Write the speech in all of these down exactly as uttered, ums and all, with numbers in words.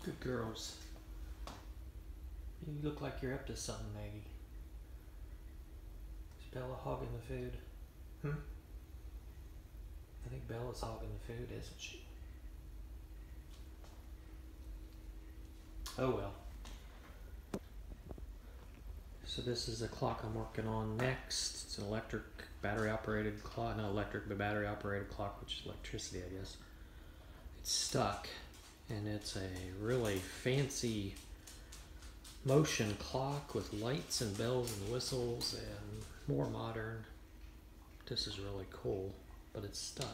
Good girls. You look like you're up to something, Maggie. Is Bella hogging the food? Hmm? I think Bella's hogging the food, isn't she? Oh well. So this is a clock I'm working on next. It's an electric battery operated clock. Not electric, but battery operated clock, which is electricity, I guess. It's stuck, and it's a really fancy motion clock with lights and bells and whistles and more modern. This is really cool, but it's stuck.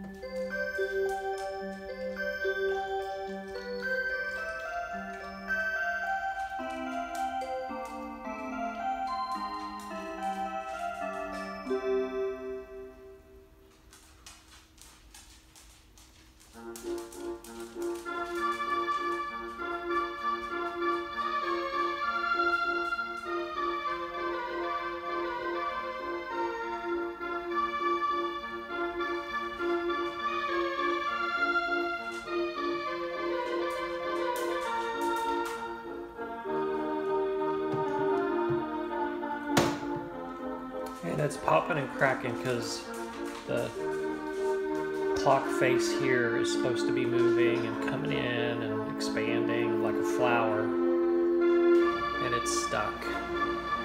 And it's popping and cracking because the clock face here is supposed to be moving and coming in and expanding like a flower, and it's stuck.